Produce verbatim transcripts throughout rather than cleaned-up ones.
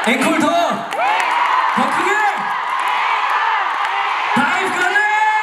앵콜 더! 더 크게! 다이브 가네!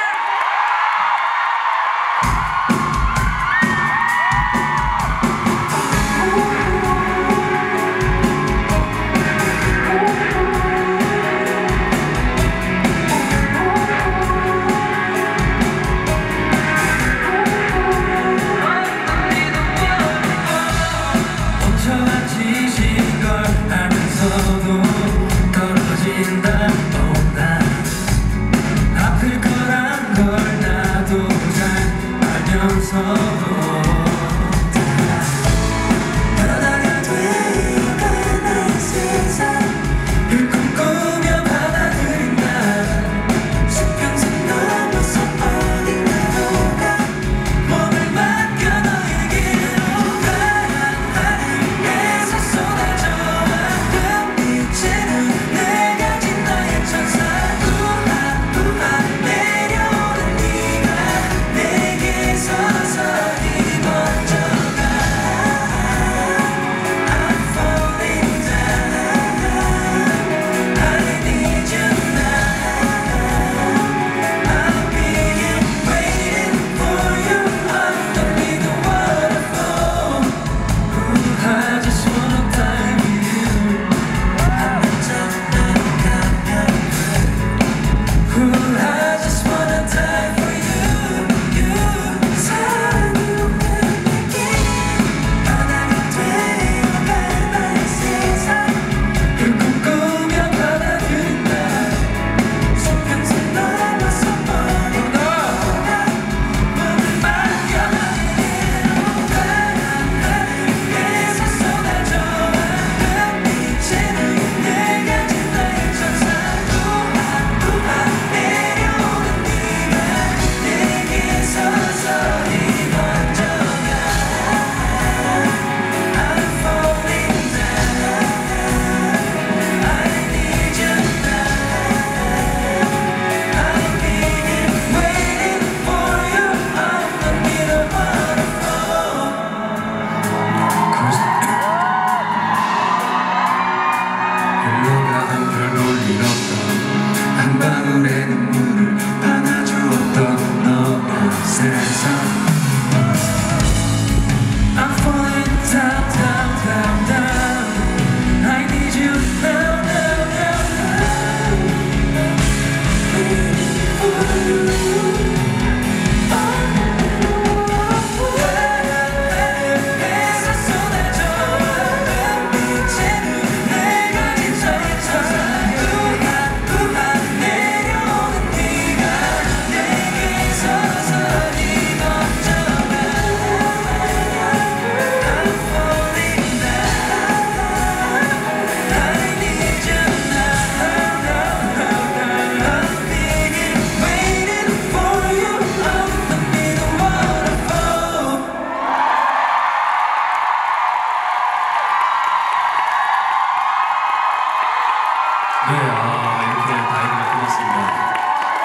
네, 아, 이렇게 다이브가 끝났습니다.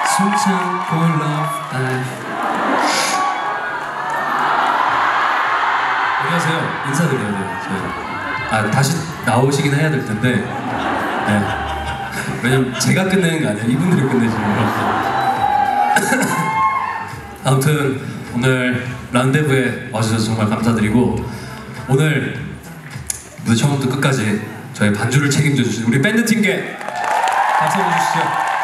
숨찬 For Love Dive. 안녕하세요. 인사드려야 돼요. 저희. 아, 다시 나오시긴 해야 될 텐데. 네. 왜냐면 제가 끝내는 게 아니라 이분들이 끝내시는 거라서. 아무튼 오늘 란데부에 와주셔서 정말 감사드리고, 오늘 무대 처음부터 끝까지 저희 반주를 책임져 주신 우리 밴드 팀께 박수 한번 주시죠.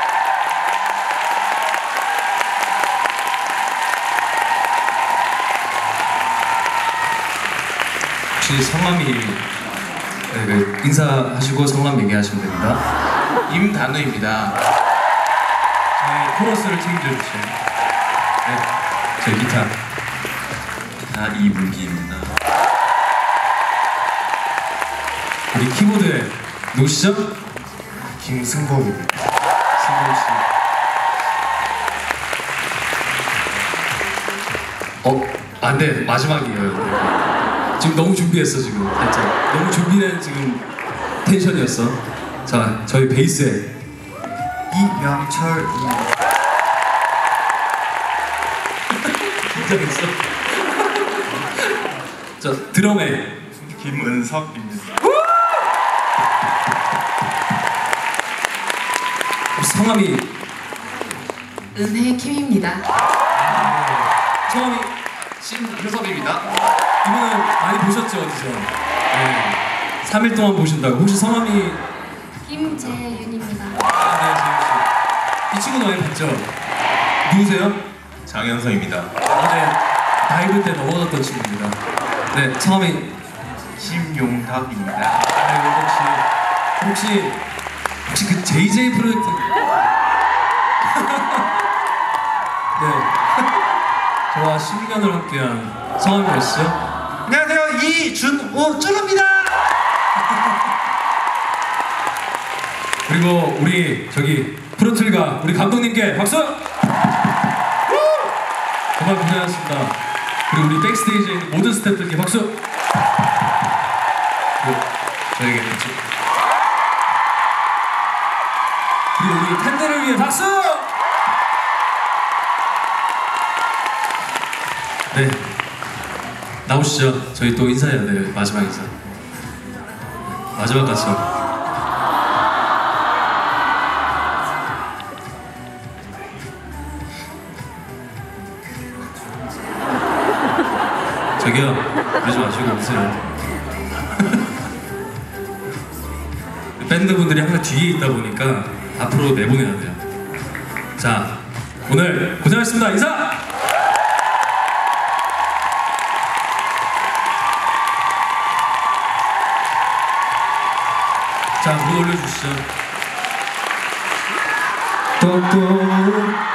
혹시 성함이 네, 네, 인사하시고 성함 얘기하시면 됩니다. 임단우입니다. 저희 코러스를 책임져 주신 네, 저희 기타 아, 이문기입니다. 우리 키보드에 누구시죠? 김승범입니다. 승범 씨. 어? 안 돼. 마지막이에요. 지금 너무 준비했어, 지금. 살짝. 너무 준비된 지금 텐션이었어. 자, 저희 베이스에 이명철입니다. 긴장했어. 자, 드럼에 김은석입니다. 성함이 은혜 킴입니다. 성함이 신효섭입니다. 이분은 많이 보셨죠 어디서? 네. 삼 일 동안 보신다고. 혹시 성함이 김재윤입니다. 아, 네, 재윤 씨. 이 친구 많이 봤죠? 누구세요? 장현성입니다. 어제 다이브 때 넘어졌던 친구입니다. 네, 성함이 심용탁입니다. 네, 혹시 혹시 혹시 그 제이제이 프로젝트 네 저와 십 년을 함께한 성함이 뭐시죠? 안녕하세요, 이준호준호입니다. 그리고 우리 저기 프로틀가 우리 감독님께 박수! 정말 고생하셨습니다. 그리고 우리 백스테이지에 있는 모든 스태프들께 박수! 그리고 저에게 박수! 그리고 우리 팬들을 위해 박수! 네, 나오시죠. 저희 또 인사해야 돼요. 마지막 인사. 마지막 같죠. 저기요, 그러지 마시고 오세요. 밴드분들이 항상 뒤에 있다 보니까 앞으로 내보내야 돼요. 자, 오늘 고생하셨습니다. 인사! 자, 무대 올려주시죠. 또 또